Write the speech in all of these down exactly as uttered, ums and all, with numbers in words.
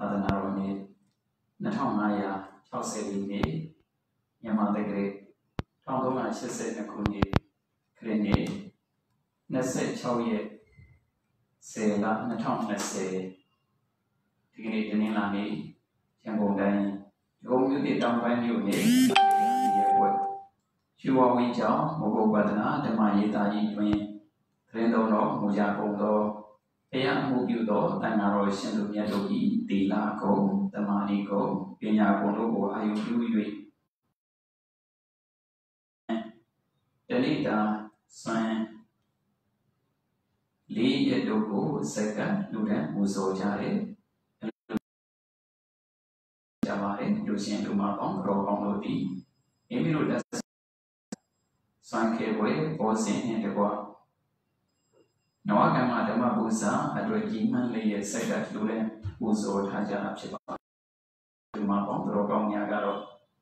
သာသနာတော်နေ့နှစ်ထောင်ငါးရာခြောက်ဆယ်လေးနှစ်မြန်မာတက္ကရာတစ်ထောင်သုံးရာရှစ်ဆယ်နှစ်ခုနှစ်ခရစ်နှစ်နှစ်ဆယ့်ခြောက်ရက်ဆယ်လနှစ်ထောင်နှစ်ဆယ်ဒီကနေ့တနင်္လာနေ့ရန်ကုန်တိုင်းဒဂုံမြို့နယ်တောင်ပိုင်းမြို့နယ်ရဲဘွယ်ရွှေဝါဝင်းကျောင်းမဂုတ်ပဒနာဓမ္မရေးသားကြီးတွင်သတင်းတော်တော်မူကြကုန်သောတရားမှုပြုသောတန်ဃာတော်ရှင်သူမြတ်တို့၏သီလဂုဏ်သမာဓိဂုဏ်ပညာဂုဏ်တို့ကိုအာရုံပြု၍တဏိတာစွမ်းလေးရက်တို့ကိုစက္ကန့်လူတန်းပူဇော်ကြတယ်ကြပါတယ်လူရှင်လူမပေါင်းတော်ကောင်းတို့သည်မိမိတို့လက်စွမ်းခဲပွဲပေါ်စဉ်နှင့်တကွနဝကမ္မဓမ္မပူဇာအတွက်ကြီးမှန်းလေးရဲ့စက္ကန့်လူတန်းပူဇော်ထားကြတာဖြစ်ပါတယ်လူမပေါင်းတော်ကောင်းများကတော့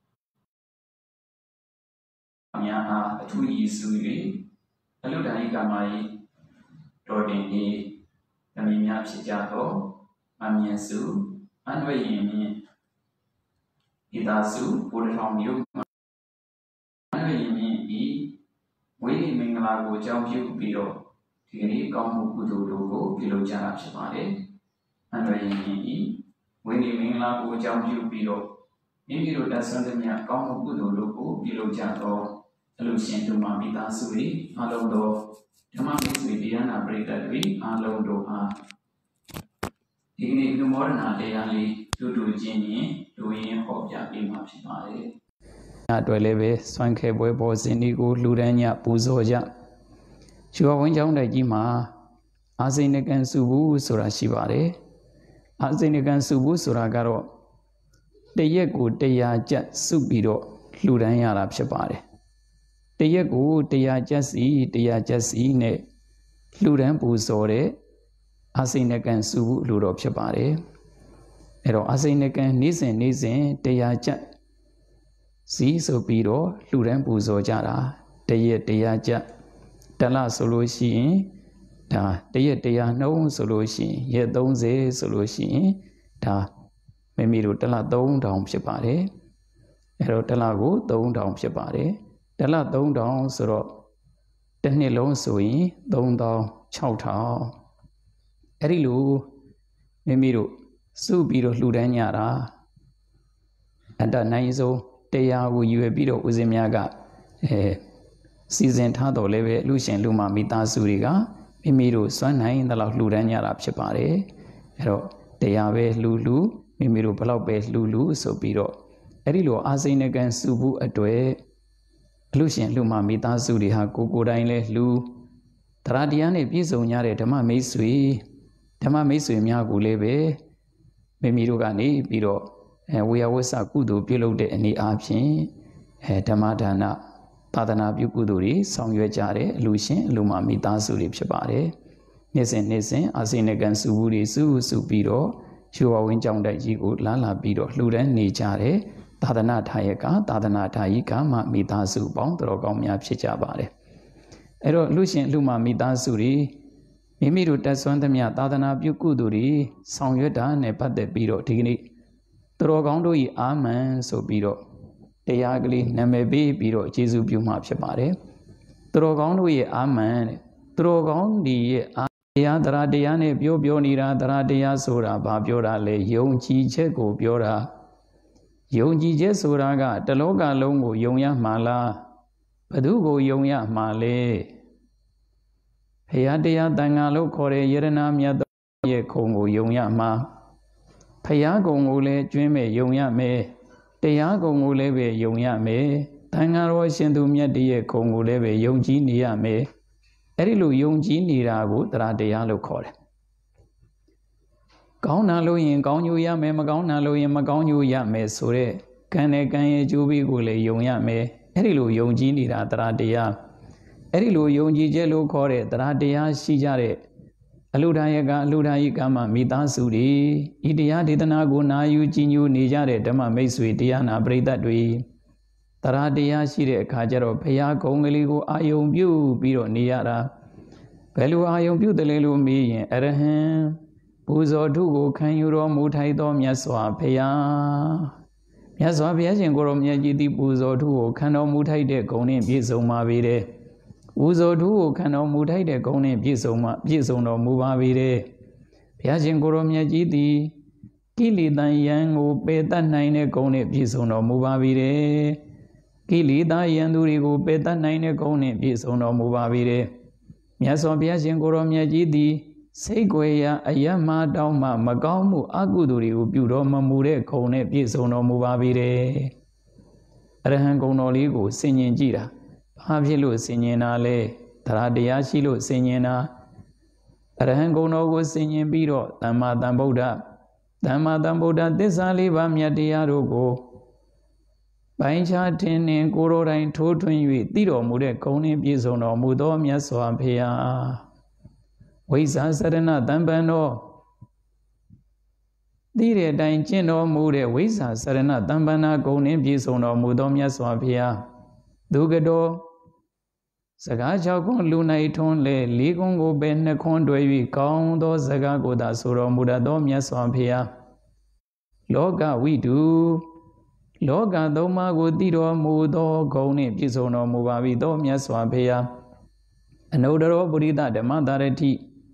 အများအားအထူးရည်စူး၍အလုဒ္ဓဟိကမယီတော်တင်ဤဓမ္မများဖြစ်ကြသောအမြင်စုအနွေရင်မြင့်ဤသာစုဘုရားထောင်မြို့အနွေရင်မြင့်ဤဝိနည်းမင်္ဂလာကိုကြောင်းပြုပြီးတော့ဒီကနေ့ကောင်းမှုကုသိုလ်တို့ကိုပြုလုပ်ကြတာဖြစ်ပါတယ်အနွေရင်မြင့်ဤဝိနည်းမင်္ဂလာကိုကြောင်းပြုပြီးတော့မိမိတို့လက်ဆွမ်းသမျှကောင်းမှုကုသိုလ်တို့ကိုပြုလုပ်ကြသောအလူရှင်တို့မှာမိသားစုတွေအလုံးသောဓမ္မမိတ်ဆွေတရားနာပရိသတ်တွေအလုံးတို့အားဒီကနေ့လူမောဒနာတရားလေးတူတူချင်းရင်လူရင်းဟောပြပေးမှာဖြစ်ပါတယ်။အတွက်လည်းပဲစွမ်းခဲပွဲပေါ်စဉ်ဒီကိုလူတန်းညပူဇော်ကြ။ရွှေဝင်းကျောင်းတိုက်ကြီးမှာအာစိဏကံစုဘူးဆိုတာရှိပါတယ်။အာစိဏကံစုဘူးဆိုတာကတော့တရက်ကိုတရားကျပ်စုပြီးတော့လူတန်းရတာဖြစ်ပါတယ်။တရက်ကိုတရားကျပ်စီတရားကျပ်စီနဲ့လူတန်းပူဇော်တဲ့အာစိဏကံစုဘူးလူတော်ဖြစ်ပါတယ်။အဲ့တော့အာစိဏကံနေ့စဉ်နေ့စဉ်တရားကျပ်စီဆိုပြီးတော့လူတန်းပူဇော်ကြတာတရက်တရားကျပ်တလဆိုလို့ရှိရင်ဒါတရက်တရားနှုံးဆိုလို့ရှိရင်ရက်သုံးဆယ်ဆိုလို့ရှိရင်ဒါမိမိတို့တလသုံးထောင်ဖြစ်ပါတယ်အဲ့တော့တလကိုသုံးထောင်ဖြစ်ပါတယ်တလသုံးထောင်ဆိုတော့တစ်နှစ်လုံးဆိုရင်သုံးသောင်းခြောက်ထောင်အဲ့ဒီလိုမိမိတို့စုပြီးတော့လှူဒန်းကြတာအတ္တနိုင်ဆုံးတရားကိုရွယ်ပြီးတော့ဦးဇင်းများကအဲစီစဉ်ထားတော်လည်းပဲလူရှင်လူမမိသားစုတွေကမိမိတို့စွမ်းနိုင်တဲ့လောက်လှူဒန်းကြတာဖြစ်ပါတယ်အဲ့တော့တရားပဲလှူလှူမိမိတို့ဘလောက်ပဲလှူလှူဆိုပြီးတော့အဲ့ဒီလိုအာစိဏကံစုဘူးအတွေ့လူရှင်လူမမိသားစုတွေဟာကိုကိုတိုင်းလဲလှူတရားတရားနဲ့ပြည့်စုံကြတဲ့ဓမ္မမိတ်ဆွေဓမ္မမိတ်ဆွေများကိုလည်းပဲမိမိတို့ကနေပြီးတော့အဲဝေယဝဆကုသိုလ်ပြုလုပ်တဲ့အနေအားဖြင့်အဲဓမ္မဒါနသာသနာပြုကုသိုလ်တွေဆောင်ရွက်ကြတဲ့အလူရှင်အလူမမိသားစုတွေဖြစ်ပါတယ်။နေ့စဉ်နေ့စဉ်အာစိဏကံစုဘူးတွေစုစုပြီးတော့ရွှေဝဝင်းကျောင်းတိုက်ကြီးကိုလာလာပြီးတော့လှူဒန်းနေကြတဲ့သာသနာထာယကသာသနာထာယိကမမိသားစုပေါင်းတော်ကောင်းများဖြစ်ကြပါတယ်။အဲ့တော့လူရှင်လူမမိသားစုတွေမိမိတို့တက်ဆွမ်းသမျှသာသနာပြုကုသိုလ်တွေဆောင်ရွက်တာနဲ့ပတ်သက်ပြီးတော့ဒီကနေ့တော်ကောင်းတို့ဤအာမန်ဆိုပြီးတော့တရားကလေးနာမည်ပေးပြီးတော့ကျေးဇူးပြုမှဖြစ်ပါတယ်။တော်ကောင်းတို့ရဲ့အာမန်တဲ့တော်ကောင်းဒီရဲ့အာတရားတရားတရားနဲ့ပြောပြောနေတာတရားတရားဆိုတာဘာပြောတာလဲယုံကြည်ချက်ကိုပြောတာယုံကြည်ချက်ဆိုတာကတလောကလုံးကိုယုံရမှာလားဘသူကိုယုံရမှာလဲဘုရားတရားတန်ခါလို့ခေါ်တဲ့ယရဏမြတ်ရဲ့ခုံကိုယုံရမှာဘုရားကုံကိုလည်းကျွင်းမဲ့ယုံရမယ်တရားကုံကိုလည်းပဲယုံရမယ်တန်ခါတော်ရှင်သူမြတ်တည်းရဲ့ခုံကိုလည်းပဲယုံကြည်နေရမယ်အဲ့ဒီလိုယုံကြည်နေတာကိုတရားတရားလို့ခေါ်တယ်ကောင်းတာလို့ရင်ကောင်းကျိုးရမယ်မကောင်းတာလို့ရင်မကောင်းကျိုးရမယ်ဆိုတဲ့ကံနဲ့ကံရဲ့ကျိုးပေးကိုလည်းယုံရမယ်အဲ့ဒီလိုယုံကြည်နေတာတရားတရားအဲ့ဒီလိုယုံကြည်ချက်လို့ခေါ်တဲ့တရားတရားရှိကြတဲ့အလုဒာယကအလုဒာယိကမမိသားစုတွေဤတရားဒေသနာကိုနာယူကြည်ညိုနေကြတဲ့ဓမ္မမိတ်ဆွေတရားနာပရိသတ်တွေတရားတရားရှိတဲ့အခါကျတော့ဘုရားကုံကလေးကိုအာယုံပြုပြီးတော့နေရတာဘယ်လိုအာယုံပြုတယ်လဲလို့မေးရင်အရဟံပူဇော်ထုကိုခံယူတော်မူထိုက်သောမြတ်စွာဘုရားမြတ်စွာဘုရားရှင်ကိုရောမြတ်ကြီးသည်ပူဇော်ထုကိုခံတော်မူထိုက်တဲ့ဂုဏ်နှင့်ပြည့်စုံပါပေတယ်ပူဇော်ထုကိုခံတော်မူထိုက်တဲ့ဂုဏ်နှင့်ပြည့်စုံမှပြည့်စုံတော်မူပါပေတယ်ဘုရားရှင်ကိုရောမြတ်ကြီးသည်ကိလေသာယံကိုပယ်တတ်နိုင်တဲ့ဂုဏ်နှင့်ပြည့်စုံတော်မူပါပေတယ်ကိလေသာယံသူတွေကိုပယ်တတ်နိုင်တဲ့ဂုဏ်နှင့်ပြည့်စုံတော်မူပါပေတယ်မြတ်စွာဘုရားရှင်ကိုရောမြတ်ကြီးသည်စိတ်ွယ်ရာအယမတောင်းမှမကောင်းမှုအကုသိုလ်တွေကိုပြုတော်မမူတဲ့ဂုဏ်နဲ့ပြည့်စုံတော်မူပါပေတယ်အရဟံဂုဏ်တော်လေးကိုဆင်ញင်ကြည့်တာဘာဖြစ်လို့ဆင်ញင်တာလဲတရားတရားရှိလို့ဆင်ញင်တာအရဟံဂုဏ်တော်ကိုဆင်ញင်ပြီးတော့သမ္မာသမ္ဗုဒ္ဓသမ္မာသမ္ဗုဒ္ဓသစ္စာလေးပါးမြတ်တရားတို့ကိုပိုင်းခြားထင်နှင်ကိုယ်တော်တိုင်ထိုးထွင်း၍သိတော်မူတဲ့ဂုဏ်နှင့်ပြည့်စုံတော်မူသောမြတ်စွာဘုရားဝိဇ္ဇာစရဏတံပံတော်သိတဲ့အတိုင်းကျင့်တော်မူတဲ့ဝိဇ္ဇာစရဏတံပန္နာဂုဏ်နှင့်ပြည့်စုံတော်မူသောမြတ်စွာဘုရားဒုက္ကတော်စကား၆ခွန်းလူ၌ထွန်းလေလေးခွန်းကိုပဲနှစ်ခွန်းတွဲ၍ကောင်းသောစကားကိုသာဆိုတော်မူတတ်သောမြတ်စွာဘုရားလောကဝိတုလောကသုံးပါးကိုသိတော်မူသောဂုဏ်နှင့်ပြည့်စုံတော်မူပါပြီသောမြတ်စွာဘုရားအနုတ္တရောပုရိသဓမ္မတာရတိ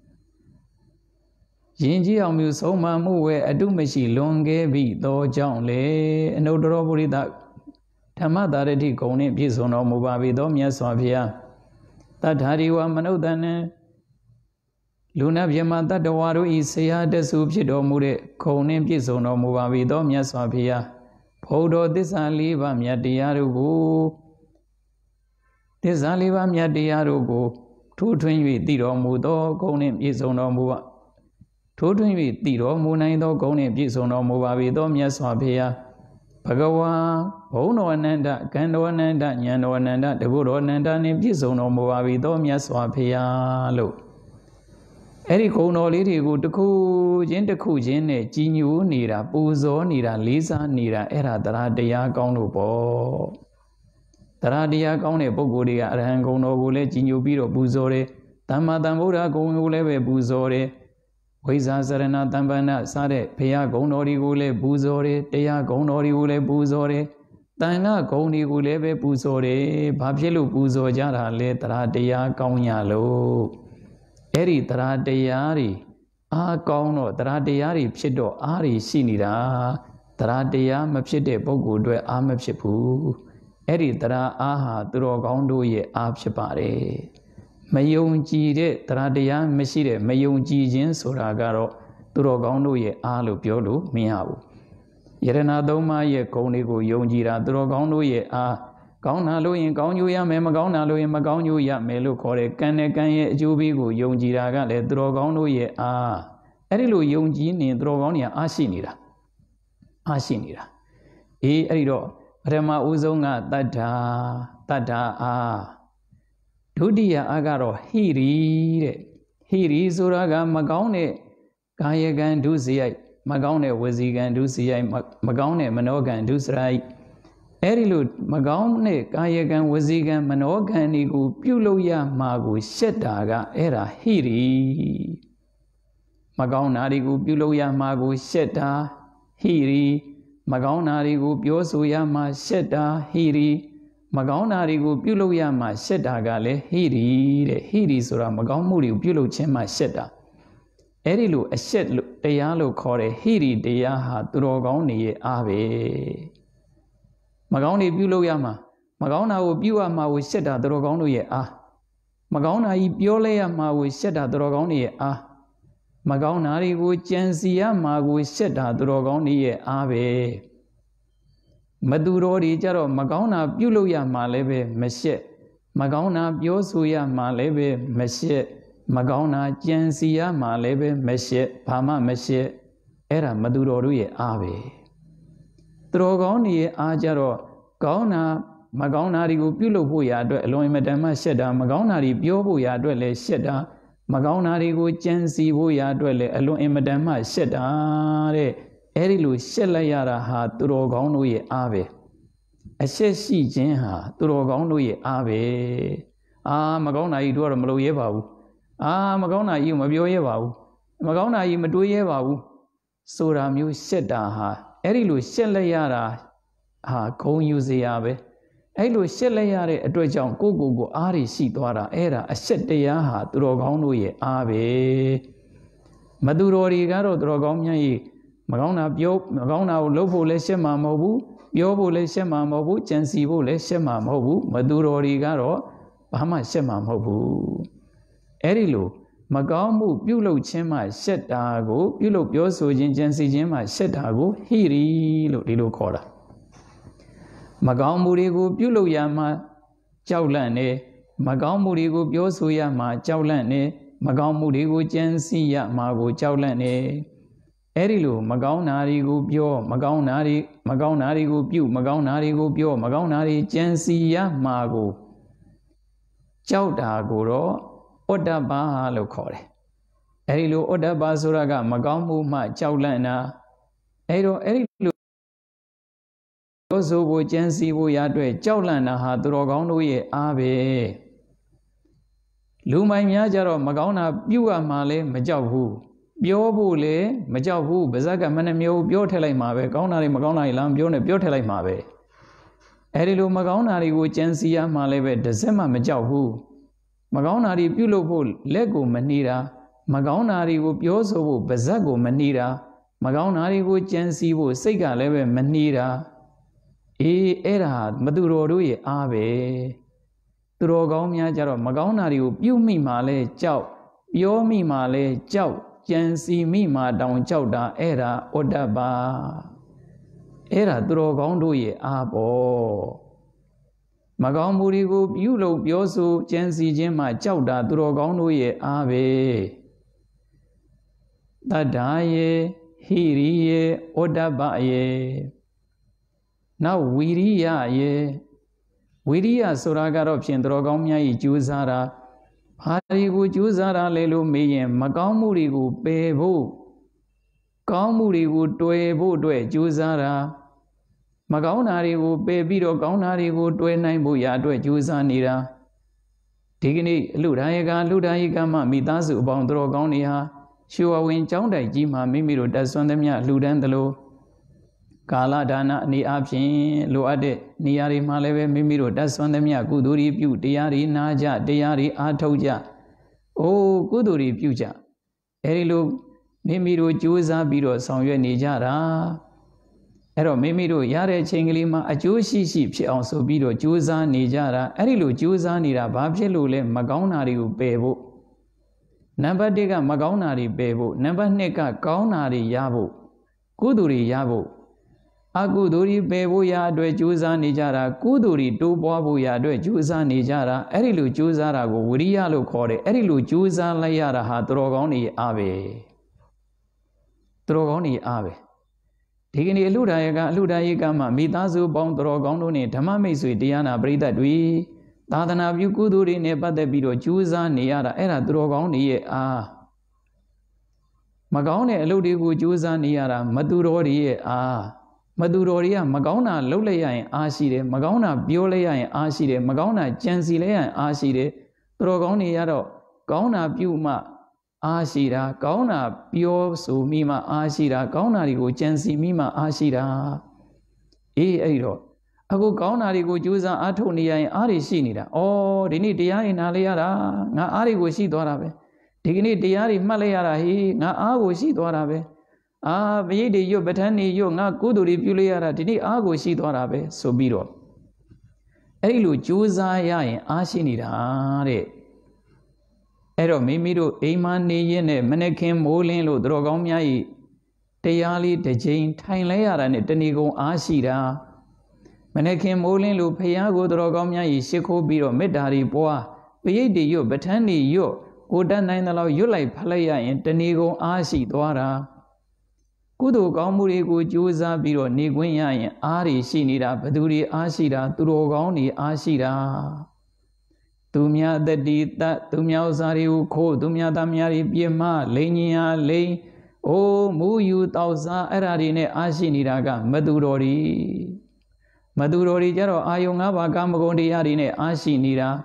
ယဉ်ကျေးအောင်မျိုးဆုံးမမှုဝဲအတုမရှိလွန်ခဲ့ပြီသောကြောင့်လေအနုတ္တရောပုရိသဓမ္မတာရတိဂုဏ်နှင့်ပြည့်စုံတော်မူပါပြီသောမြတ်စွာဘုရားတတ္ထာရိဝမနုဿနံလူနာမြမတတ္တဝါတို့ဤဆရာတဆူဖြစ်တော်မူတဲ့ဂုဏ်နှင့်ပြည့်စုံတော်မူပါပြီသောမြတ်စွာဘုရားဘုဒ္ဓသစ္စာလေးပါးမြတ်တရားတို့ကိုသစ္စာလေးပါးမြတ်တရားတို့ကိုထိုးထွင်း၍သိတော်မူသောဂုဏ်နှင့်ပြည့်စုံတော်မူပါထိုးထွင်း၍သိတော်မူနိုင်သောဂုဏ်နှင့်ပြည့်စုံတော်မူပါပြီသောမြတ်စွာဘုရားဘဂဝါဘုံတော်အနန္တကံတော်အနန္တဉာဏ်တော်အနန္တတကုတော်အနန္တနှင့်ပြည့်စုံတော်မူပါပြီသောမြတ်စွာဘုရားလို့အဲ့ဒီဂုဏ်တော်လေးတွေကိုတစ်ခုချင်းတစ်ခုချင်းနဲ့ကြီးညိုနေတာပူဇော်နေတာလေးစားနေတာအဲ့ဒါတရားတရားကောင်းလို့ပေါ့တရားတရားကောင်းတဲ့ပုဂ္ဂိုလ်တွေကအရဟံဂုဏ်တော်ကိုလည်းကြီးညိုပြီးတော့ပူဇော်တယ်သမ္မာသမ္ဗုဒ္ဓဂုဏ်ကိုလည်းပဲပူဇော်တယ်ဝိဇ္ဇာစရဏတံပန္နစတဲ့ဘုရားဂုဏ်တော်တွေကိုလည်းပူဇော်တယ်တရားဂုဏ်တော်တွေကိုလည်းပူဇော်တယ်တန်ခါဂုဏ်တွေကိုလည်းပဲပူဇော်တယ်ဘာဖြစ်လို့ပူဇော်ကြတာလဲတရားတရားကောင်းညာလို့အဲ့ဒီတရားတရားတွေအားကောင်းတော့တရားတရားတွေဖြစ်တော့အားတွေရှိနေတာတရားတရားမဖြစ်တဲ့ပုဂ္ဂိုလ်တွေအားမဖြစ်ဘူးအဲ့ဒီတရားအားဟာသူတော်ကောင်းတို့ရဲ့အားဖြစ်ပါတယ်မယုံကြည်တဲ့တရားတရားမရှိတဲ့မယုံကြည်ခြင်းဆိုတာကတော့သူတော်ကောင်းတို့ရဲ့အားလို့ပြောလို့မရဘူးယရဏသုံးပါးရဲ့ဂုဏ်တွေကိုယုံကြည်တာသူတော်ကောင်းတို့ရဲ့အားကောင်းတာလို့ရင်ကောင်းကျိုးရမယ်မကောင်းတာလို့ရင်မကောင်းကျိုးရမယ်လို့ခေါ်တဲ့ကံနဲ့ကံရဲ့အကျိုးပေးကိုယုံကြည်တာကလည်းသူတော်ကောင်းတို့ရဲ့အားအဲ့ဒီလိုယုံကြည်နေသူတော်ကောင်းတွေကအားရှိနေတာအားရှိနေတာအေးအဲ့ဒီတော့ပထမဦးဆုံးကတတ္ထာတတ္ထာအားဒုတိယအားကတော့ဟိရိတဲ့ဟိရိဆိုတာကမကောင်းတဲ့ကာယကံဒုစရိုက်မကောင်းတဲ့ဝစီကံဒုစရိုက်မကောင်းတဲ့မနောကံဒုစရိုက်အဲ့ဒီလိုမကောင်းတဲ့ကာယကံဝစီကံမနောကံတွေကိုပြုလုပ်ရမှာကိုရှက်တာကအဲ့ဒါဟိရိမကောင်းတာတွေကိုပြုလုပ်ရမှာကိုရှက်တာဟိရိမကောင်းတာတွေကိုပြောဆိုရမှာရှက်တာဟိရိမကောင်းတာတွေကိုပြုလုပ်ရမှာရှက်တာကလည်းဟိရိတဲ့ဟိရိဆိုတာမကောင်းမှုတွေကိုပြုလုပ်ခြင်းမှာရှက်တာအဲ့ဒီလိုအရှက်လို့တရားလို့ခေါ်တဲ့ဟိရိတရားဟာသူတော်ကောင်းတွေရဲ့အားပဲမကောင်းတွေပြုလုပ်ရမှာမကောင်းတာကိုပြုရမှာကိုရှက်တာသူတော်ကောင်းတို့ရဲ့အားမကောင်းတာကြီးပြောလဲရမှာကိုရှက်တာသူတော်ကောင်းတွေရဲ့အားမကောင်းတာတွေကိုကြံစီရမှာကိုရှက်တာသူတော်ကောင်းတွေရဲ့အားပဲမသူတော်တွေကြတော့မကောင်းတာပြုလုပ်ရမှာလည်းပဲမရှက်မကောင်းတာပြောဆိုရမှာလည်းပဲမရှက်မကောင်းတာကြံစီရမှာလည်းပဲမရှက်ဘာမှမရှက်အဲ့ဒါမသူတော်တို့ရဲ့အားပဲသူတော်ကောင်းတွေရဲ့အားကြတော့ကောင်းတာမကောင်းတာတွေကိုပြုလုပ်ဖို့ရအတွက်အလွန်အင်မတန်မှရှက်တာမကောင်းတာတွေပြောဖို့ရအတွက်လည်းရှက်တာမကောင်းတာတွေကိုကြံစီဖို့ရအတွက်လည်းအလွန်အင်မတန်မှရှက်တာတဲ့အဲ့ဒီလိုရှက်လိုက်ရတာဟာသူတော်ကောင်းတို့ရဲ့အားပဲအရှက်ရှိခြင်းဟာသူတော်ကောင်းတို့ရဲ့အားပဲအာမကောင်းတာကြီးတို့ကတော့မလုပ်ရဲပါဘူးအာမကောင်းတာကြီးကိုမပြောရဲပါဘူးမကောင်းတာကြီးမတွေးရဲပါဘူးဆိုတာမျိုးရှက်တာဟာအဲ့ဒီလိုရှက်လက်ရတာဟာဂုံယူစရာပဲအဲ့လိုရှက်လက်ရတဲ့အတွက်ကြောင့်ကိုယ့်ကိုယ်ကိုအားရရှိသွားတာအဲ့ဒါအရှက်တရားဟာသူတော်ကောင်းတို့ရဲ့အားပဲမသူတော်တွေကတော့သူတော်ကောင်းများကြီးမကောင်းတာပြောမကောင်းတာကိုလုပ်ဖို့လည်းရှက်မှာမဟုတ်ဘူးပြောဖို့လည်းရှက်မှာမဟုတ်ဘူးကြံစီဖို့လည်းရှက်မှာမဟုတ်ဘူးမသူတော်တွေကတော့ဘာမှရှက်မှာမဟုတ်ဘူးအဲ့ဒီလိုမကောင်းမှုပြုလုပ်ခြင်းမှရှက်တာကိုပြုလုပ်ပြောဆိုခြင်းကြံစီခြင်းမှရှက်တာကိုဟိရိလို့ဒီလိုခေါ်တာမကောင်းမှုတွေကိုပြုလုပ်ရမှကြောက်လန့်နေမကောင်းမှုတွေကိုပြောဆိုရမှကြောက်လန့်နေမကောင်းမှုတွေကိုကြံစီရမှကိုကြောက်လန့်နေအဲ့ဒီလိုမကောင်းတာတွေကိုပြောမကောင်းတာတွေမကောင်းတာတွေကိုပြုမကောင်းတာတွေကိုပြောမကောင်းတာတွေကြံစီရမှကိုကြောက်တာကိုတော့ဩတ္တပါလို့ခေါ်တယ်အဲ့ဒီလိုဩတ္တပါဆိုတာကမကောင်းမှုမှကြောက်လန့်တာအဲ့တော့အဲ့ဒီလိုပြောဆိုဖို့ကြံစီဖို့ရအတွက်ကြောက်လန့်တာဟာသူတော်ကောင်းတို့ရဲ့အားပဲလူမိုင်များကြတော့မကောင်းတာပြုတ်ရမှလည်းမကြောက်ဘူးပြောဖို့လည်းမကြောက်ဘူးဗဇက်ကမနှမျိုးပြောထည့်လိုက်မှာပဲကောင်းတာတွေမကောင်းတာတွေလားပြောနေပြောထည့်လိုက်မှာပဲအဲ့ဒီလိုမကောင်းတာတွေကိုကြံစီရမှလည်းပဲတစ်စက်မှမကြောက်ဘူးမကောင်းတာတွေပြုလုပ်ဖို့လက်ကိုမနှီးတာမကောင်းတာတွေကိုပြောဆိုဖို့ဗဇက်ကိုမနှီးတာမကောင်းတာတွေကိုကြံစီဖို့စိတ်ကလည်းပဲမနှီးတာအေးအဲ့ဒါမသူတော်တို့ရဲ့အားပဲသူတော်ကောင်းများကြတော့မကောင်းတာတွေကိုပြုမိမှလဲကြောက်ပြောမိမှလဲကြောက်ကြံစီမိမှတောင်ကြောက်တာအဲ့ဒါဩတ္တပါအဲ့ဒါသူတော်ကောင်းတို့ရဲ့အားပေါ့မကောင်းမှုတွေကိုပြုလုပ်ပြောဆိုကြံစီခြင်းမှကြောက်တာသူတော်ကောင်းတို့ရဲ့အားပဲတတ္ထာယေဟိရိယေဩတ္တပယေနောက်ဝီရိယယေဝီရိယဆိုတာကတော့ဖြင့်သူတော်ကောင်းများကြီးကြိုးစားတာဘာတွေကိုကြိုးစားတာလဲလို့မေးရင်မကောင်းမှုတွေကိုပယ်ဖို့ကောင်းမှုတွေကိုတွယ်ဖို့အတွက်ကြိုးစားတာမကောင်းတာတွေကိုပယ်ပြီးတော့ကောင်းတာတွေကိုတွယ်နိုင်ဖို့ရအတွက်ကြိုးစားနေတာဒီကနေ့အလှဒါယကအလှဒါယကမှမိသားစုအပေါင်းသူတော်ကောင်းတွေဟာရွှေဝဝင်ကျောင်းတိုက်ကြီးမှာမိမိတို့တက်ဆွမ်းသမျှလှူဒန်းသလိုကာလဒါနအနေအချင်းလိုအပ်တဲ့နေရာတွေမှာလည်းပဲမိမိတို့တက်ဆွမ်းသမျှကုသိုလ်တွေပြုတရားတွေနာကြတရားတွေအားထုတ်ကြအိုးကုသိုလ်တွေပြုကြအဲဒီလိုမိမိတို့ကြိုးစားပြီးတော့ဆောင်ရွက်နေကြတာအဲ့တော့မိမိတို့ရတဲ့အချိန်ကလေးမှာအကျိုးရှိရှိဖြစ်အောင်ဆိုပြီးတော့ကြိုးစားနေကြတာအဲ့ဒီလိုကြိုးစားနေတာဘာဖြစ်လို့လဲမကောင်းတာတွေကိုပယ်ဖို့နံပါတ်တစ်ကမကောင်းတာတွေပယ်ဖို့နံပါတ်နှစ်ကကောင်းတာတွေရဖို့ကုသိုလ်တွေရဖို့အကုသိုလ်တွေပယ်ဖို့ရအတွက်ကြိုးစားနေကြတာကုသိုလ်တွေတိုးပွားဖို့ရအတွက်ကြိုးစားနေကြတာအဲ့ဒီလိုကြိုးစားတာကိုဝိရိယလို့ခေါ်တယ်အဲ့ဒီလိုကြိုးစားလိုက်ရတာဟာသူတော်ကောင်းတွေအားပဲသူတော်ကောင်းတွေအားပဲဒီကနေ့အလှဒါယကအလှဒါယကမှမိသားစုပေါင်းသူတော်ကောင်းတို့နဲ့ဓမ္မမိတ်ဆွေတရားနာပရိသတ်တွေသာသနာပြုကုသိုလ်တွေနဲ့ပတ်သက်ပြီးတော့ကြိုးစားနေရတာအဲ့ဒါသူတော်ကောင်းတွေရဲ့အားမကောင်းတဲ့အလုပ်တွေကိုကြိုးစားနေရတာမသူတော်တွေရဲ့အားမသူတော်တွေကမကောင်းတာလုပ်လိုက်ရရင်အားရှိတယ်မကောင်းတာပြောလိုက်ရရင်အားရှိတယ်မကောင်းတာကြံစီလိုက်ရရင်အားရှိတယ်သူတော်ကောင်းတွေကတော့ကောင်းတာပြုမှအားရှိတာကောင်းတာပြောဆိုမိမှအားရှိတာကောင်းတာတွေကိုကြံစီမိမှအားရှိတာအေးအဲ့တော့အခုကောင်းတာတွေကိုကြိုးစားအားထုတ်နေရရင်အားတွေရှိနေတာဩဒီနေ့တရားရင်နားလိုက်ရတာငါအားတွေကိုရှိသွားတာပဲဒီကနေ့တရားတွေမှတ်လိုက်ရတာဟေးငါအားကိုရှိသွားတာပဲအာပရိတ်တွေရွတ်ပဋ္ဌာန်းတွေရွတ်ငါကုသိုလ်တွေပြုလိုက်ရတာဒီနေ့အားကိုရှိသွားတာပဲဆိုပြီးတော့အဲ့ဒီလိုကြိုးစားရရင်အားရှိနေတာတဲ့အဲ့တော့မိမိတို့အိမ်မနေရင်းနဲ့မနေ့ခင်မိုးလင်းလို့သူတော်ကောင်းများဤတရားလေးတစ်ချိန်ထိုင်လဲရတာနဲ့တဏီကုံအားရှိတာမနေ့ခင်မိုးလင်းလို့ဖရာကိုသူတော်ကောင်းများဤရှ िख ိုးပြီးတော့မေတ္တာတွေပွားပရိတ်တွေရွတ်ပဋ္ဌာန်းတွေရွတ်ကိုတတ်နိုင်သလောက်ရွတ်လိုက်ဖလိုက်ရရင်တဏီကုံအားရှိသွားတာကုသိုလ်ကောင်းမှုတွေကိုကြိုးစားပြီးတော့နေခွင့်ရရင်အားတွေရှိနေတာဘသူတွေအားရှိတာသူတော်ကောင်းတွေအားရှိတာသူများတတိတသူများဥစ္စာတွေကိုခိုးသူများသားများတွေပြမလိန်ညာလိန်အိုးမူယူတောက်စားအဲ့ဓာတွေနဲ့အားရှိနေတာကမသူတော်တွေမသူတော်တွေကြတော့အာယုံ၅ပါးကာမဂုဏ်တရားတွေနဲ့အားရှိနေတာ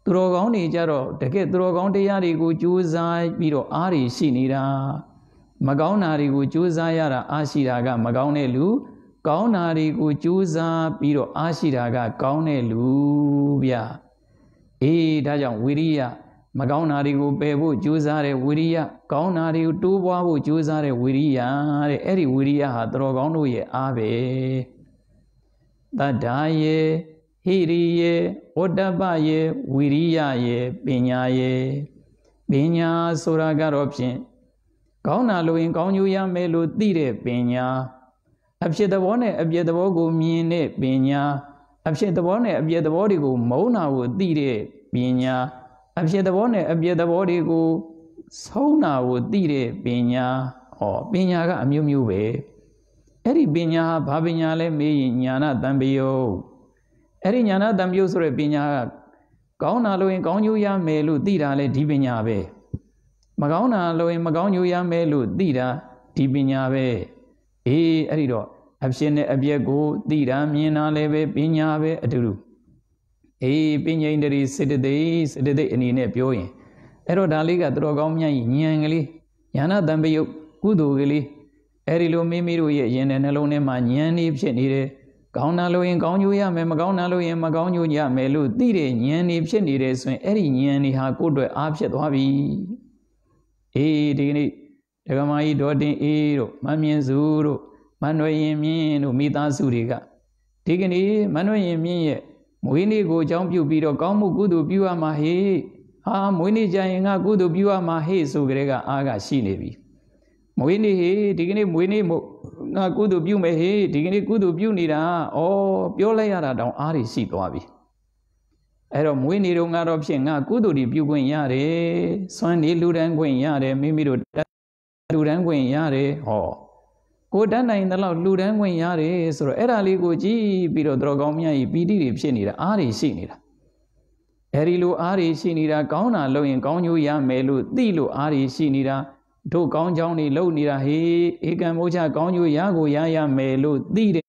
သူတော်ကောင်းတွေကြတော့တကယ်သူတော်ကောင်းတရားတွေကိုကြိုးစားပြီးတော့အားရရှိနေတာမကောင်းတာတွေကိုကြိုးစားရတာအားရှိတာကမကောင်းတဲ့လူကောင်းတာတွေကိုကြိုးစားပြီးတော့အားရှိတာကကောင်းတဲ့လူဗျအေးဒါကြောင့်ဝိရိယမကောင်းတာတွေကိုပယ်ဖို့ကြိုးစားတဲ့ဝိရိယကောင်းတာတွေကိုတိုးပွားဖို့ကြိုးစားတဲ့ဝိရိယတဲ့အဲ့ဒီဝိရိယဟာသူတော်ကောင်းတို့ရဲ့အားပဲတတ္ထာယေဟိရိယေဩတ္တပယေဝိရိယယေပညာယေပညာဆိုတာကတော့ဖြင့်ကောင်းတာလို့ရင်ကောင်းကျိုးရမယ်လို့သိတဲ့ပညာအဖြစ်သဘောနဲ့အပြည့်သဘောကိုမြင်တဲ့ပညာအဖြစ်သဘောနဲ့အပြည့်သဘောတွေကိုမုန်းတာကိုသိတဲ့ပညာအဖြစ်သဘောနဲ့အပြည့်သဘောတွေကိုဆုံးတာကိုသိတဲ့ပညာဟောပညာကအမျိုးမျိုးပဲအဲ့ဒီပညာဟာဘာပညာလဲမေးရင်ဉာဏတံပယုတ်အဲ့ဒီဉာဏတံပယုတ်ဆိုတဲ့ပညာကကောင်းတာလို့ရင်ကောင်းကျိုးရမယ်လို့သိတာလဲဒီပညာပဲမကောင်းတာလို့ရင်မကောင်းကျိုးရမယ်လို့သိတာဒီပညာပဲအေးအဲ့ဒီတော့အဖြစ်နဲ့အပြည့်ကိုသိတာမြင်တာလည်းပဲပညာပဲအတူတူအေးပညာဣန္ဒြေစေတသိက်စေတသိက်အနေနဲ့ပြောရင်အဲ့တော့ဒါလေးကသူတော်ကောင်းမြတ်ကြီးဉာဏ်ကလေးဉာဏတံပယုတ်ကုသိုလ်ကလေးအဲ့ဒီလိုမိမိတို့ရဲ့ရင်ထဲနှလုံးထဲမှာဉာဏ်နေဖြစ်နေတယ်ကောင်းတာလို့ရင်ကောင်းကျိုးရမယ်မကောင်းတာလို့ရင်မကောင်းကျိုးရမယ်လို့သိတဲ့ဉာဏ်နေဖြစ်နေတယ်ဆိုရင်အဲ့ဒီဉာဏ်နေဟာကိုယ့်အတွက်အားဖြစ်သွားပြီအေးဒီနေ့ဒကမာကြီးဒေါ်တင်အေးတို့မမြင့်စုတို့မနှွေရင်မြင့်တို့မိသားစုတွေကဒီကနေ့မနှွေရင်မြင့်ရဲ့မွေးနေ့ကိုအကြောင်းပြုပြီးတော့ကောင်းမှုကုသိုလ်ပြုရမှာဟေ့ဟာမွေးနေ့ကြရင်ငါကုသိုလ်ပြုရမှာဟေ့ဆိုကြတဲ့ကအားကရှိနေပြီမွေးနေ့ဟေ့ဒီကနေ့မွေးနေ့မို့ငါကုသိုလ်ပြုမယ်ဟေ့ဒီကနေ့ကုသိုလ်ပြုနေတာဩပြောလိုက်ရတာတောင်အားတွေရှိသွားပြီအဲ့တော့မွေးနေ့တော့ငါတော့ဖြစ်ငါကုသိုလ်တွေပြုခွင့်ရတယ်စွမ်းနေလူတန်းခွင့်ရတယ်မိမိတို့လူတန်းခွင့်ရတယ်ဟောကိုတန်းနိုင်တဲ့လောက်လူတန်းခွင့်ရတယ်ဆိုတော့အဲ့ဒါလေးကိုကြည့်ပြီးတော့တော်ကောင်းမြတ်ကြီးပီတိတွေဖြစ်နေတာအားတွေရှိနေတာအဲ့ဒီလိုအားတွေရှိနေတာကောင်းတာလုပ်ရင်ကောင်းကျိုးရမယ်လို့သိလို့အားတွေရှိနေတာတို့ကောင်းကြောင်းတွေလုပ်နေတာဟေးဧကံမိုးချကောင်းကျိုးရကိုရရမယ်လို့သိတဲ့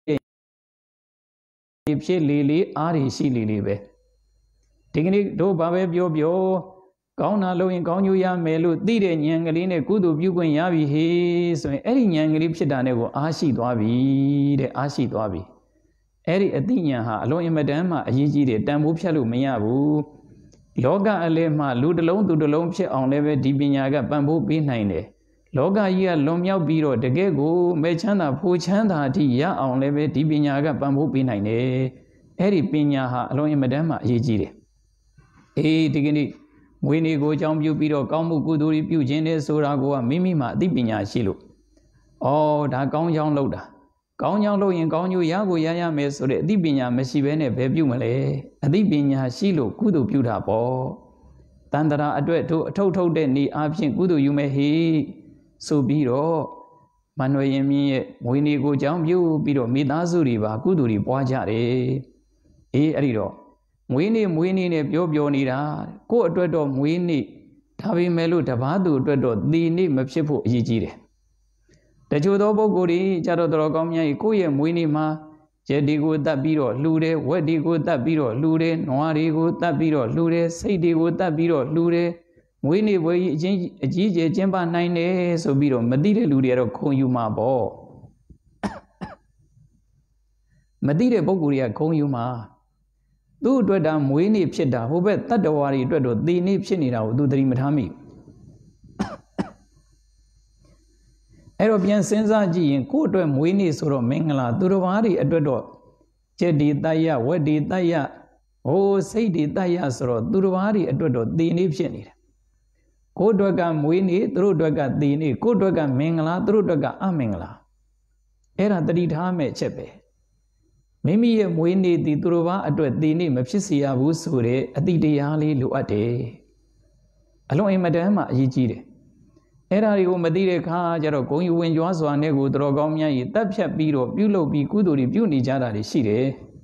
ဖြစ်လေလေအားတွေရှိလေလေပဲဒီကနေ့တို့ဘာပဲပြောပြောကောင်းတာလို့ရင်ကောင်းကျိုးရမယ်လို့သိတဲ့ဉာဏ်ကလေးနဲ့ကုသိုလ်ပြုခွင့်ရပြီဟေးဆိုရင်အဲ့ဒီဉာဏ်ကလေးဖြစ်တာနဲ့ကိုအားရှိသွားပြီတဲ့အားရှိသွားပြီအဲ့ဒီအသိဉာဏ်ဟာအလုံးအင်မတန်မှအရေးကြီးတယ်တန်ဖိုးဖြတ်လို့မရဘူးလောကအလဲမှလူတစ်လုံးသူတစ်လုံးဖြစ်အောင်လည်းပဲဒီပညာကပံ့ပိုးပေးနိုင်တယ်လောကကြီးကလွန်မြောက်ပြီးတော့တကယ်ကိုမဲ့ချမ်းသာဖိုးချမ်းသာအထိရအောင်လည်းပဲဒီပညာကပံ့ပိုးပေးနိုင်တယ်အဲ့ဒီပညာဟာအလုံးအင်မတန်မှအရေးကြီးတယ်အေးဒီကနေ့မွေးနေ့ကိုအကြောင်းပြုပြီးတော့ကောင်းမှုကုသိုလ်ပြုခြင်းနဲ့ဆိုတာကိုကမိမိမှာအသိပညာရှိလို့ဩဒါကောင်းကြောင်းလုပ်တာကောင်းကြောင်းလုပ်ရင်ကောင်းကျိုးရကိုရရမယ်ဆိုတဲ့အသိပညာမရှိဘဲနဲ့ဘယ်ပြုမလဲအသိပညာရှိလို့ကုသိုလ်ပြုတာပေါ့တန်တရာအတွက်တို့အထုပ်ထုတ်တဲ့နေအားဖြင့်ကုသိုလ်ယူမယ်ဟေဆိုပြီးတော့မနှွေရင်မြင့်ရဲ့မွေးနေ့ကိုအကြောင်းပြုပြီးတော့မိသားစုတွေပါကုသိုလ်တွေပွားကြတယ်အေးအဲ့ဒီတော့မွေးနေ့မွေးနေ့နဲ့ပြောပြောနေတာကိုယ့်အတွက်တော့မွေးနေ့ဒါပေမဲ့လို့တပားသူအတွက်တော့သေနေ့မဖြစ်ဖို့အရေးကြီးတယ်တချို့သောပုဂ္ဂိုလ်တွေကြတော့တော်ကောင်းများကြီးကိုယ့်ရဲ့မွေးနေ့မှာကျက်ဒီကိုတတ်ပြီးတော့လှူတယ်ဝက်ဒီကိုတတ်ပြီးတော့လှူတယ်နွားတွေကိုတတ်ပြီးတော့လှူတယ်စိတ်တွေကိုတတ်ပြီးတော့လှူတယ်မွေးနေ့ပွဲကြီးအချင်းအကြီးကျယ်ကျင်းပနိုင်တယ်ဆိုပြီးတော့မသိတဲ့လူတွေကတော့ခုံယူမှာပေါ့မသိတဲ့ပုဂ္ဂိုလ်တွေကခုံယူမှာသူ့အတွက်ဒါမွေးနေ့ဖြစ်တာဟိုဘက်တတ္တဝါတွေအတွက်တော့သေနေ့ဖြစ်နေတာကိုသူသတိမထားမိအဲ့တော့ပြန်စဉ်းစားကြည့်ရင်ကိုယ့်အတွက်မွေးနေ့ဆိုတော့မင်္ဂလာသူတော်ဘာတွေအတွက်တော့ကျက်ဒီတယဝက်ဒီတယဟိုစိတ်ဒီတယဆိုတော့သူတော်ဘာတွေအတွက်တော့သေနေ့ဖြစ်နေတယ်ကိုယ့်အတွက်ကမွေးနေ့သူတို့အတွက်ကသေနေ့ကိုယ့်အတွက်ကမင်္ဂလာသူတို့အတွက်ကအမင်္ဂလာအဲ့ဒါတတိထားမဲ့ချက်ပဲမိမိရဲ့မွေးနေ့ဒီသူတော်ဘာအတွက်သေနေ့မဖြစ်စေရဘူးဆိုတဲ့အတိတရားလေးလိုအပ်တယ်အလုံးအင်မတန်မှအရေးကြီးတယ်အဲ့ဒါတွေကိုမသိတဲ့အခါကျတော့ဂုံယူဝင်ကြွားစွာနဲ့ကိုသူတော်ကောင်းများကြီးတပ်ဖြတ်ပြီးတော့ပြုလုပ်ပြီးကုသိုလ်တွေပြုနေကြတာတွေရှိတယ်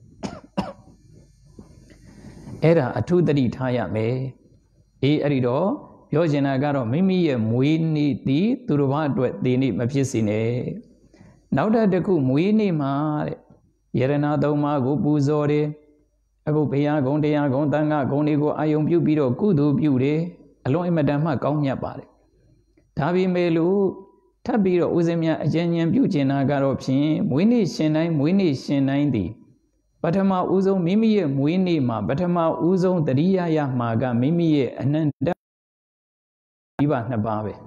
အဲ့ဒါအထုတတိထားရမယ်အေးအဲ့ဒီတော့ပြောချင်တာကတော့မိမိရဲ့မွေးနေ့ဒီသူတော်ဘာအတွက်သေနေ့မဖြစ်စေနဲ့နောက်တစ်ခုမွေးနေ့မှာတဲ့ယရဏသုံးပါးကိုပူဇော်တယ်အခုဘုရားကုံတရားကုံသံဃာကုံတွေကိုအာယုံပြုပြီးတော့ကုသိုလ်ပြုတယ်အလွန်အမတန်မှကောင်းမြတ်ပါတယ်ဒါပေမဲ့လို့ထပ်ပြီးတော့ဦးဇင်းများအကျဉ်းချင်းပြုကျင်တာကတော့ဖြင့်မွေးနေ့ရှင်တိုင်းမွေးနေ့ရှင်တိုင်းသည်ပထမဦးဆုံးမိမိရဲ့မွေးနေ့မှာပထမဦးဆုံးတတိယရမှာကမိမိရဲ့အနန္တမိဘနှစ်ပါးပဲ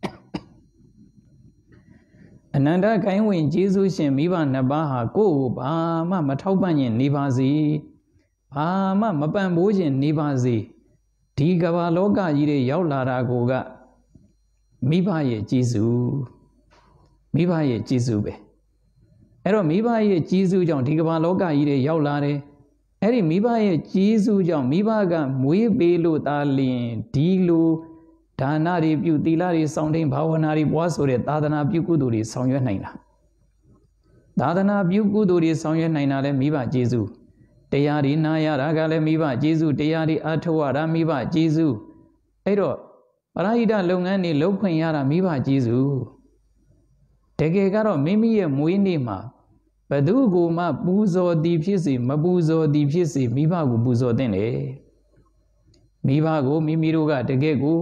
အနန္တခိုင်းဝင်ကျေးဇူးရှင်မိဘနှစ်ပါးဟာကိုယ့်ကိုဘာမှမထောက်ပံ့ရင်နေပါစေဘာမှမပံ့ပိုးခြင်းနေပါစေဒီကမ္ဘာလောကကြီးတွေရောက်လာတာကိုကမိဘရဲ့ကျေးဇူးမိဘရဲ့ကျေးဇူးပဲအဲ့တော့မိဘရဲ့ကျေးဇူးကြောင့်ဒီကမ္ဘာလောကကြီးတွေရောက်လာတယ်အဲ့ဒီမိဘရဲ့ကျေးဇူးကြောင့်မိဘကမွေးပေးလို့သာလျှင်ဒီလိုဒါနတွေပြုသီလတွေစောင့်ထိန်ဘာဝနာတွေပွားဆိုတဲ့သာသနာပြုကုသိုလ်တွေဆောင်ရွက်နိုင်တာသာသနာပြုကုသိုလ်တွေဆောင်ရွက်နိုင်တာလည်းမိဘကျေးဇူးတရားတွေနာရတာကလည်းမိဘကျေးဇူးတရားတွေအားထုတ်ရတာမိဘကျေးဇူးအဲ့တော့ပရိဟိတလုပ်ငန်းတွေလုပ်ခွင့်ရတာမိဘကျေးဇူးတကယ်ကတော့မိမိရဲ့မွေးနေ့မှာဘယ်သူကိုမှပူဇော်သည်ဖြစ်စေမပူဇော်သည်ဖြစ်စေမိဘကိုပူဇော်သင့်တယ်မိဘကိုမိမိတို့ကတကယ်ကို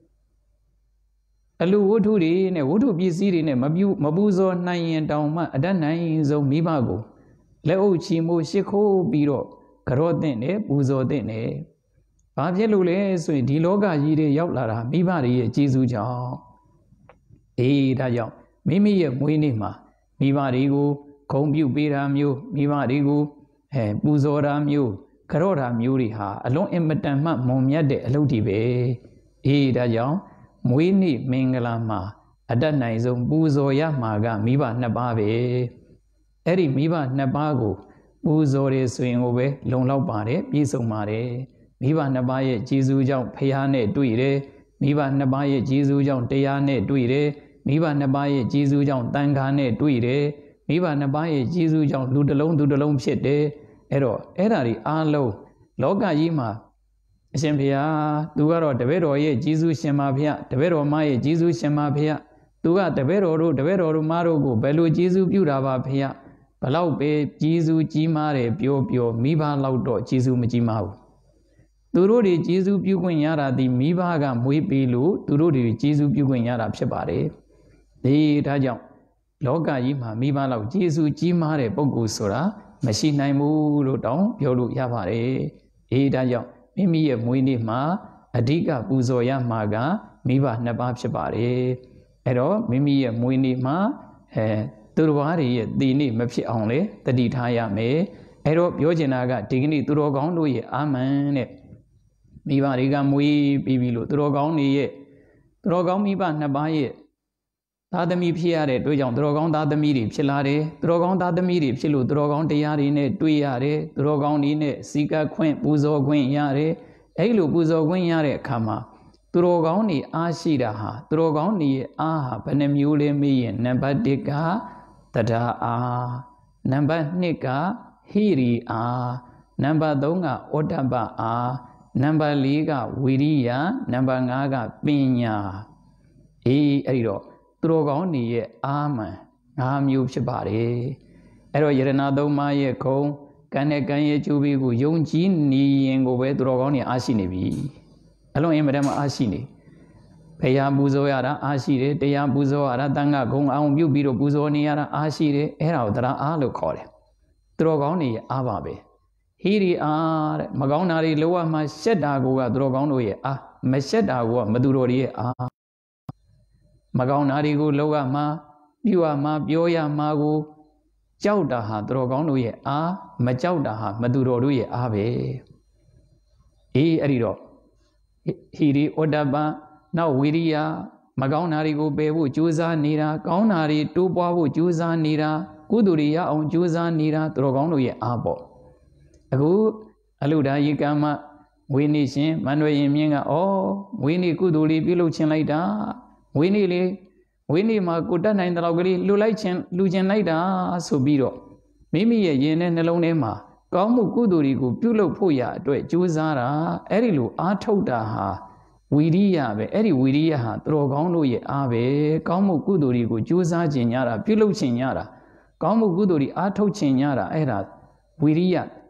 အလူဝတ္ထုတွေနဲ့ဝတ္ထုပစ္စည်းတွေနဲ့မပြုမပူဇော်နိုင်ရင်တောင်မှအတတ်နိုင်ဆုံးမိဘကိုလက်အုပ်ချီမိုးရှ िख ိုးပြီးတော့ကြော့တဲ့နဲ့ပူဇော်တဲ့နဲ့ဘာဖြစ်လို့လဲဆိုရင်ဒီလောကကြီးတွေရောက်လာတာမိဘတွေရဲ့ကျေးဇူးကြောင့်အေးဒါကြောင့်မိမိရဲ့မွေးနေ့မှာမိဘတွေကိုဂုဏ်ပြုပေးတာမျိုးမိဘတွေကိုအဲပူဇော်တာမျိုးကြော့တာမျိုးတွေဟာအလွန်အင်မတန်မှမွန်မြတ်တဲ့အလုပ်တွေပဲအေးဒါကြောင့်မွေးနေ့မင်္ဂလာမှာအတတ်နိုင်ဆုံးပူဇော်ရမှာကမိဘနှစ်ပါးပဲအဲ့ဒီမိဘနှစ်ပါးကိုပူဇော်ရဆိုရင်ကိုပဲလုံလောက်ပါတယ်ပြည့်စုံပါတယ်မိဘနှစ်ပါးရဲ့ကျေးဇူးကြောင့်ဖခင်နဲ့တွေ့တယ်မိဘနှစ်ပါးရဲ့ကျေးဇူးကြောင့်တရားနဲ့တွေ့တယ်မိဘနှစ်ပါးရဲ့ကျေးဇူးကြောင့်တန်ခါနဲ့တွေ့တယ်မိဘနှစ်ပါးရဲ့ကျေးဇူးကြောင့်လူတစ်လုံးသူတစ်လုံးဖြစ်တယ်အဲ့တော့အဲ့ဓာတွေအားလုံးလောကကြီးမှာအရှင်ဘုရားသူကတော့တပည့်တော်ရဲ့ကျေးဇူးရှင်ပါဘုရားတပည့်တော်မရဲ့ကျေးဇူးရှင်ပါဘုရားသူကတပည့်တော်တို့တပည့်တော်တို့မတို့ကိုဘယ်လိုကျေးဇူးပြုတာပါဘုရားဘလောက်ပဲကျေးဇူးကြီးမားတယ်ပြောပြောမိဘလောက်တော့ကျေးဇူးမကြီးမားဘူးသူတို့တွေကျေးဇူးပြုခွင့်ရတာဒီမိဘကမွေးပေးလို့သူတို့တွေကျေးဇူးပြုခွင့်ရတာဖြစ်ပါတယ်ဒီဒါကြောင့်လောကကြီးမှာမိဘလောက်ကျေးဇူးကြီးမားတဲ့ပုဂ္ဂိုလ်ဆိုတာမရှိနိုင်ဘူးလို့တောင်းပြောလို့ရပါတယ်အေးဒါကြောင့်မိမိရဲ့မွေးနေ့မှာအဓိကပူဇော်ရမှာကမိဘနှစ်ပါးဖြစ်ပါတယ်အဲ့တော့မိမိရဲ့မွေးနေ့မှာအဲသူတော်ဘာတွေရဲ့တည်နေ့မဖြစ်အောင်လေတတိထားရမယ်အဲ့တော့ပြောချင်တာကဒီကနေ့သူတော်ကောင်းတို့ရဲ့အာမန်တဲ့မိဘတွေကမွေးပြီးပြီလို့သူတော်ကောင်းတွေရဲ့သူတော်ကောင်းမိဘနှစ်ပါးရဲ့သားသမီးဖြစ်ရတဲ့တွေ့ကြောင့်သူတော်ကောင်းသားသမီးတွေဖြစ်လာတယ်သူတော်ကောင်းသားသမီးတွေဖြစ်လို့သူတော်ကောင်းတရားတွေနဲ့တွေ့ရတယ်သူတော်ကောင်းတွေနဲ့စီကခွင့်ပူဇော်ခွင့်ရတယ်အဲ့လိုပူဇော်ခွင့်ရတဲ့အခါမှာသူတော်ကောင်းတွေအားရှိတာဟာသူတော်ကောင်းတွေရဲ့အားဟာဘယ်နှမျိုးလဲမေးရင်နံပါတ်တစ်ကတရားအားနံပါတ်နှစ်ကဟိရိအားနံပါတ်သုံးကဩတ္တပအားနံပါတ်လေးကဝိရိယနံပါတ်ငါးကပညာအေးအဲ့ဒီတော့သူတော်ကောင်းတွေရဲ့အာမန်ငါးမျိုးဖြစ်ပါတယ်အဲ့တော့ယရဏသုံးပါးရဲ့ဂုဏ်ကံနဲ့ကံရဲ့ကျိုးပေးကိုယုံကြည်နေရင်ကိုပဲသူတော်ကောင်းတွေအားရှိနေပြီအလုံးအင်မတန်မှအားရှိနေဘုရားပူဇော်ရတာအားရှိတယ်တရားပူဇော်ရတာတန်ခါဂုဏ်အောင်ပြုပြီးတော့ပူဇော်နေရတာအားရှိတယ်အဲ့ဒါကိုတရားအားလို့ခေါ်တယ်သူတော်ကောင်းတွေရဲ့အားပါပဲဟိရိအားတဲ့မကောင်းတာတွေလောကမှာရှက်တာကိုကသူတော်ကောင်းတို့ရဲ့အားမရှက်တာကိုကမသူတော်တွေရဲ့အားမကောင်းတာတွေကိုလောကမှာပြုရမှာပြောရမှာကိုကြောက်တာဟာသူတော်ကောင်းတို့ရဲ့အားမကြောက်တာဟာမသူတော်တို့ရဲ့အားပဲအေးအဲ့ဒီတော့ဟိရိဩတ္တပနောက်ဝိရိယမကောင်းတာတွေကိုပယ်ဖို့ကြိုးစားနေတာကောင်းတာတွေတိုးပွားဖို့ကြိုးစားနေတာကုသိုလ်တွေရအောင်ကြိုးစားနေတာသူတော်ကောင်းတို့ရဲ့အားပေါ့အခုအလုဒာယိကမ္မဝိနည်းရှင်မန္တဝရင်မြင့်ကဩဝိနည်းကုသိုလ်လေးပြုလုပ်ခြင်းလိုက်တာဝိနည်းလေးဝိနည်းမှာကိုတတ်နိုင်တဲ့လောက်ကလေးလှူလိုက်ခြင်းလှူခြင်းလိုက်တာဆိုပြီးတော့မိမိရဲ့ယင်နဲ့နှလုံးထဲမှာကောင်းမှုကုသိုလ်တွေကိုပြုလုပ်ဖို့ရအတွက်ကြိုးစားတာအဲ့ဒီလိုအားထုတ်တာဟာဝီရိယပဲအဲ့ဒီဝီရိယဟာသူတော်ကောင်းတို့ရဲ့အားပဲကောင်းမှုကုသိုလ်တွေကိုကြိုးစားခြင်းညတာပြုလုပ်ခြင်းညတာကောင်းမှုကုသိုလ်တွေအားထုတ်ခြင်းညတာအဲ့ဒါဝီရိယ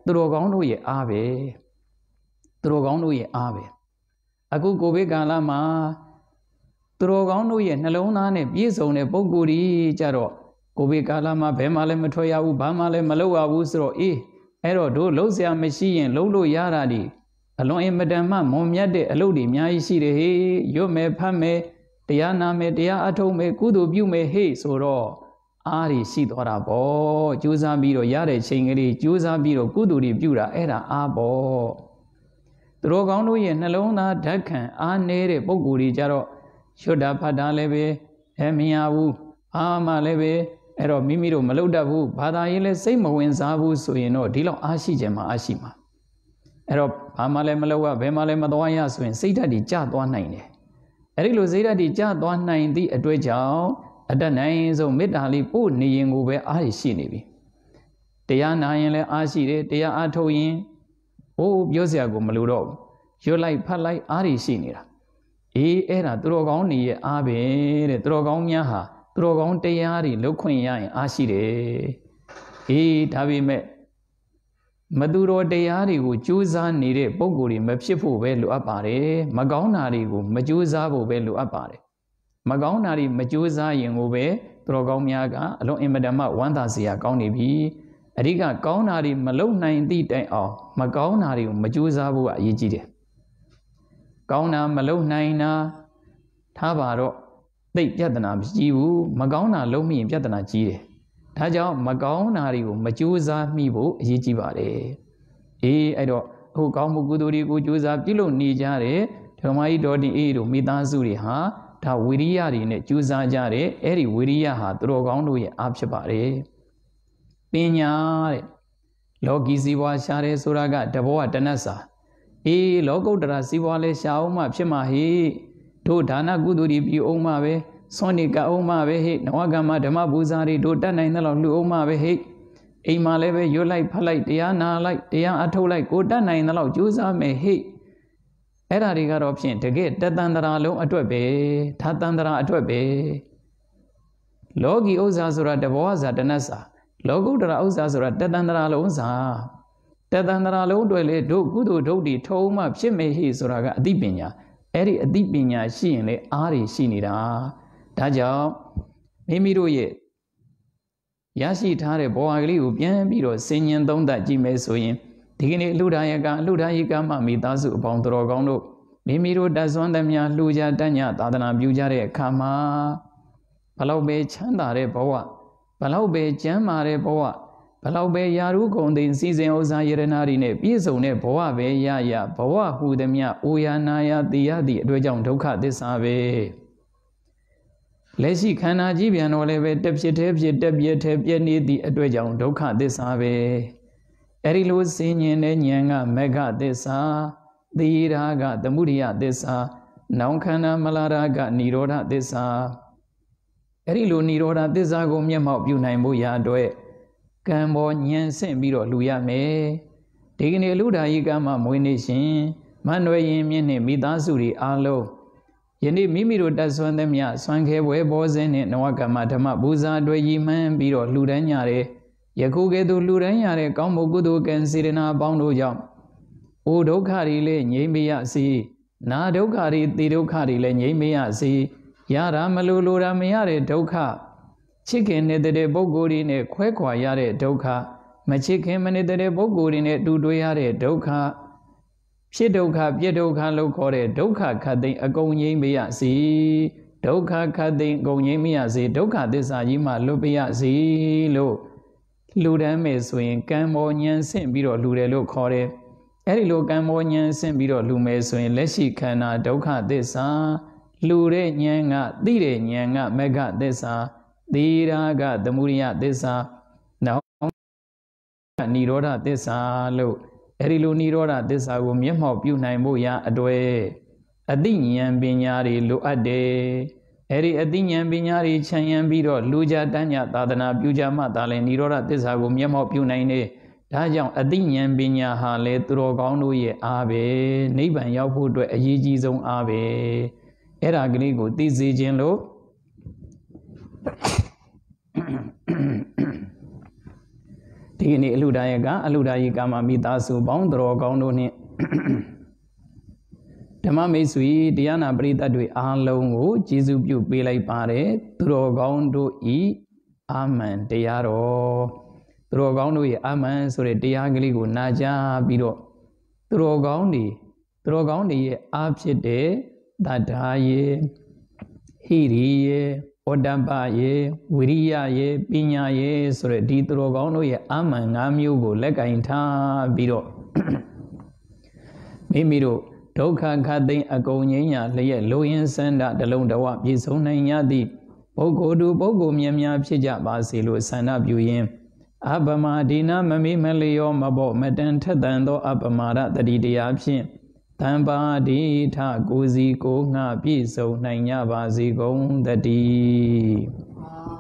သူတော်ကောင်းတို့ရဲ့အားပဲသူတော်ကောင်းတို့ရဲ့အားပဲအခုကိုဗစ်ကာလမှာသူတော်ကောင်းတို့ရဲ့နှလုံးသားနဲ့ပြည့်စုံတဲ့ပုဂ္ဂိုလ်ကြီးကြတော့ကိုဗစ်ကာလမှာဘယ်မှလည်းမထွက်ရဘူးဘာမှလည်းမလုပ်ရဘူးဆိုတော့အေးအဲ့တော့တို့လှုပ်ရှားမရှိရင်လှုပ်လို့ရတာဒီအလွန်အင်မတန်မှမွန်မြတ်တဲ့အလုပ်တွေအများကြီးရှိတယ်ဟေးရွတ်မယ်ဖတ်မယ်တရားနာမယ်တရားအထုတ်မယ်ကုသိုလ်ပြုမယ်ဟေ့ဆိုတော့အားတွေရှိသွားတာပေါ့ကြိုးစားပြီးတော့ရတဲ့ချိန်ကလေးကြိုးစားပြီးတော့ကုသိုလ်တွေပြုတာအဲ့ဒါအားပေါ့သူတော်ကောင်းတို့ရဲ့နှလုံးသားဓာတ်ခံအားနေတဲ့ပုံကိုယ်တွေကြတော့ရွတ်တာဖတ်တာလည်းပဲအဲမရဘူးအားမှလည်းပဲအဲ့တော့မိမိတို့မလုပ်တတ်ဘူးဘာသာရေးလည်းစိတ်မဝင်စားဘူးဆိုရင်တော့ဒီလောက်အားရှိခြင်းမှအားရှိမှာအဲ့တော့ဘာမှလည်းမလုပ်ရဘယ်မှလည်းမသွားရဆိုရင်စိတ်ဓာတ်တွေကျသွားနိုင်တယ်အဲ့ဒီလိုစိတ်ဓာတ်တွေကျသွားနိုင်သည့်အတွက်ကြောင့်အတတ်နိုင်ဆုံးမေတ္တာလေးပို့နေရင်ကိုပဲအားရရှိနေပြီတရားနာရင်လည်းအားရှိတယ်တရားအားထုတ်ရင်ဟိုးပြောစရာကိုမလိုတော့ဘူးရွတ်လိုက်ဖတ်လိုက်အားရရှိနေတာအေးအဲ့ဒါသူတော်ကောင်းတွေရဲ့အားပဲတဲ့သူတော်ကောင်းများဟာသူတော်ကောင်းတရားတွေလုတ်ခွင့်ရရင်အားရှိတယ်အေးဒါပေမဲ့မသူတော်တရားတွေကိုကြိုးစားနေတဲ့ပုံကိုယ်တွေမဖြစ်ဖို့ပဲလိုအပ်ပါတယ်မကောင်းတာတွေကိုမကြိုးစားဖို့ပဲလိုအပ်ပါတယ်မကောင်းတာတွေမကြိုးစားရင်ကိုပဲသူတော်ကောင်းများကအလွန်အင်မတန်မှဝမ်းသာစရာကောင်းနေပြီအဓိကကောင်းတာတွေမလုံနိုင်သည့်တိုင်အောင်မကောင်းတာတွေကိုမကြိုးစားဖို့ကအရေးကြီးတယ်ကောင်းတာမလုံနိုင်တာထားပါတော့သိပြဿနာမကြီးဘူးမကောင်းတာလုံးမိရင်ပြဿနာကြီးတယ်ဒါကြောင့်မကောင်းတာတွေကိုမကြိုးစားမိဖို့အရေးကြီးပါတယ်အေးအဲ့တော့အခုကောင်းမှုကုသိုလ်တွေကိုကြိုးစားပြုလုပ်နေကြတဲ့ဓမ္မကြီးတော်တင်အေးတို့မိသားစုတွေဟာဒါဝိရိယတွေနဲ့ကြိုးစားကြတဲ့အဲ့ဒီဝိရိယဟာသူတော်ကောင်းတို့ရဲ့အားဖြစ်ပါတယ်ပညာတဲ့လောကီစီးပွားရှားတယ်ဆိုတာကတဘောကတနတ်စာအေးလောကုတ္တရာစီးပွားလဲရှားအောင်မှဖြစ်မှာဟေ့တို့ဒါနကုသိုလ်တွေပြုအောင်မှပဲစွန့်နေကအောင်မှပဲဟိနဝကမ္မဓမ္မပူဇာတွေတို့တတ်နိုင်တဲ့လောက်လှူအောင်မှပဲဟိအိမ်မှာလည်းပဲရွတ်လိုက်ဖတ်လိုက်တရားနာလိုက်တရားအထုတ်လိုက်ကိုတတ်နိုင်တဲ့လောက်ကြိုးစားမယ်ဟိအဲ့ဓာတွေကတော့ဖြင့်တကယ်တတန်တရာလုံးအတွက်ပဲဒါတန်တရာအတွက်ပဲလောကီဥစ္စာဆိုတာတဘောဇာတနတ်စာလောကုတ္တရာဥစ္စာဆိုတာတတန်တရာလုံးစာတတန်တရာလုံးအတွက်လေတို့ကုသိုလ်ဒုတ်တွေထုံးမှဖြစ်မယ်ဟိဆိုတာကအသိပညာအဲ့ဒီအသိပညာရှိရင်လေအားတွေရှိနေတာဒါကြောင့်မိမိတို့ရဲ့ရရှိထားတဲ့ဘဝကလေးကိုပြန်ပြီးတော့ဆင်ញင်သုံးသပ်ကြည့်မယ်ဆိုရင်ဒီကနေ့အလှူဒါယကအလှူဒါယကမှမိသားစုအပေါင်းတော်ကောင်းတို့မိမိတို့တတ်စွမ်းသမျှလှူကြတတ်ညသာသနာပြုကြတဲ့အခါမှာဘလောက်ပဲချမ်းသာတဲ့ဘဝဘလောက်ပဲကျမ်းမာတဲ့ဘဝဘလောက်ပဲယာရုဂုံသိစီစဉ်ဥစ္စာယရနာတွေနဲ့ပြည့်စုံတဲ့ဘဝပဲရရဘဝဟူသည်မြအိုယာနာယတိယသည့်အတွက်ကြောင့်ဒုက္ခသစ္စာပဲလက်ရှိခန္ဓာကြီးပြန်တော့လည်းပဲတက်ဖြစ်သေးဖြစ်တက်ပြည့်သေးပြည့်နေသည့်အတွက်ကြောင့်ဒုက္ခသစ္စာပဲအဲ့ဒီလိုစင်ញင်တဲ့ဉာဏ်ကမဂ္ဂသစ္စာသီရာကသမုဒိယသစ္စာနောင်ခန္ဓာမလာရာကនិရောဓသစ္စာအဲ့ဒီလိုនិရောဓသစ္စာကိုမျက်မှောက်ပြုနိုင်ဖို့ရာအတွက်ကံပေါ်ဉာဏ်ဆင့်ပြီးတော့လှူရမယ်ဒီကနေ့အလှူဒါယီကမှမွေးနေ့ရှင်မန္တဝရင်မြင့်နဲ့မိသားစုတွေအားလုံးယနေ့မိမိတို့တတ်ဆွမ်းသမျှဆွမ်းခဲပွဲဘောဇင်းနဲ့နဝကမ္မဓမ္မပူဇာတွေရည်မှန်းပြီးတော့လှူဒန်းကြတယ်ယခုကဲ့သို့လှူဒန်းရတဲ့ကောင်းမှုကုသိုလ်ကံစေတနာအပေါင်းတို့ကြောင့်အိုဒုက္ခတွေလည်းငြိမ်းမရစေနာဒုက္ခတွေသေဒုက္ခတွေလည်းငြိမ်းမရစေရတာမလိုလိုတာမရတဲ့ဒုက္ခချစ်ခင်နေတဲ့ပုဂ္ဂိုလ်တွေနဲ့ခွဲခွာရတဲ့ဒုက္ခမချစ်ခင်မနေတဲ့ပုဂ္ဂိုလ်တွေနဲ့တူတွေ့ရတဲ့ဒုက္ခဖြစ်ဒုက္ခပြည့်ဒုက္ခလို့ခေါ်တဲ့ဒုက္ခခတ်သိမ်းအကုန်ငြိမ်းမရစေဒုက္ခခတ်သိမ်းအကုန်ငြိမ်းမရစေဒုက္ခသစ္စာကြီးမှလွတ်ပြရစေလို့လှူဒန်းမယ်ဆိုရင်ကံမောဉဏ်ဆင့်ပြီးတော့လှူတယ်လို့ခေါ်တယ်အဲ့ဒီလိုကံမောဉဏ်ဆင့်ပြီးတော့လှူမယ်ဆိုရင်လက်ရှိခန္ဓာဒုက္ခသစ္စာလှူတဲ့ဉာဏ်ကသိတဲ့ဉာဏ်ကမဂ္ဂသစ္စာသီရာကသမုဒိယသစ္စာနောင်နိရောဓသစ္စာလို့အဲ့ဒီလိုနိရောဓသစ္စာကိုမျက်မှောက်ပြုနိုင်ဖို့ရာအတွေ့အသိဉာဏ်ပညာတွေလိုအပ်တယ်အဲ့ဒီအသိဉာဏ်ပညာတွေခြံရံပြီးတော့လူကြတန်းညသာသနာပြုကြမှသာလဲနိရောဓသစ္စာကိုမျက်မှောက်ပြုနိုင်တယ်ဒါကြောင့်အသိဉာဏ်ပညာဟာလေသူတော်ကောင်းတို့ရဲ့အားပဲနိဗ္ဗာန်ရောက်ဖို့အတွက်အရေးကြီးဆုံးအားပဲအဲ့ဒါကလေးကိုသိစေခြင်းလို့ဒီဒီကနေ့အလှဒါယကအလှဒါယီကာမမိသားစုပေါင်းတော်ကောင်းတို့နှင့်ဓမ္မမိတ်ဆွေတရားနာပရိသတ်တွေအားလုံးကိုကျေးဇူးပြုပေးလိုက်ပါတယ်သူတော်ကောင်းတို့ဤအာမန်တရားတော်သူတော်ကောင်းတို့ရဲ့အာမန်ဆိုတဲ့တရားကလေးကိုနာကြားပြီးတော့သူတော်ကောင်းတွေသူတော်ကောင်းတွေရဲ့အားဖြစ်တဲ့တတ္ထာယေဟိရိယေဩတ္တပယေဝိရိယယေပညာယေဆိုတဲ့ဒီသူတော်ကောင်းတို့ရဲ့အာမန်၅မျိုးကိုလက်ကင်ထားပြီးတော့မိမိတို့ဒုက္ခခတ်သိမ်းအကုန်ငြိမ်းရာလျက်လိုရင်းစန္ဒတလုံးတဝပြည့်စုံနိုင်ရသည့်ပုဂ္ဂိုလ်သူပုဂ္ဂိုလ်မြတ်များဖြစ်ကြပါစေလို့ဆန္ဒပြုရင်းအပမဒီနာမမေမလျောမဘောမတန်ထက်တန်သောအပမာဒတတိတရားဖြင့်တံပါတိထကိုစီကိုငှပြည့်စုံနိုင်ကြပါစေကုန်တည်း